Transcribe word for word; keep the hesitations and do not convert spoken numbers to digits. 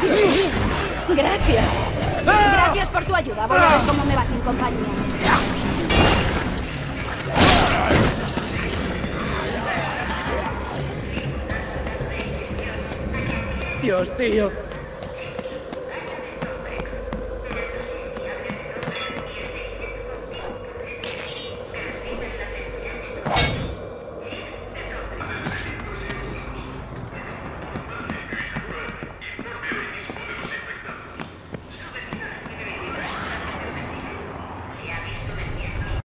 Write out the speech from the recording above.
Gracias. Gracias por tu ayuda. Voy a ver cómo me va sin compañía. Dios, tío.